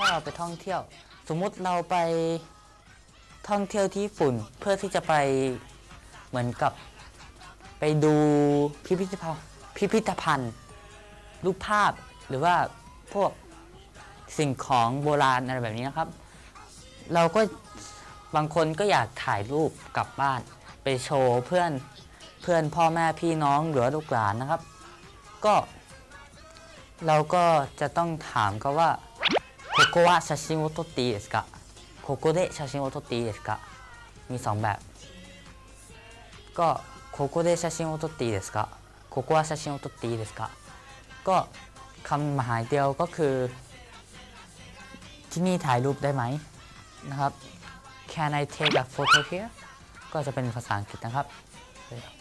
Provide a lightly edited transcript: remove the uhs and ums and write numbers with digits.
าเราไปท่องเที่ยวสมมุติเราไปท่องเที่ยวที่ญี่ปุ่นเพื่อที่จะไปเหมือนกับไปดูพิพิธภัณฑ์รูปภาพหรือว่าพวกสิ่งของโบราณอะไรแบบนี้นะครับเราก็บางคนก็อยากถ่ายรูปกลับบ้านไปโชว์เพื่อนพ่อแม่พี่น้องหรือลูกหลานนะครับก็เราก็จะต้องถามเขาว่าここは写真を撮っていいですかここで写真を撮っていいですかมี2แบบก็ここで写真を撮っていいですかここは写真を撮っていいですかก็คำหมายเดียวก็คือที่นี่ถ่ายรูปได้ไหมนะครับ Can I take a photo here ก็จะเป็นภาษาอังกฤษนะครับ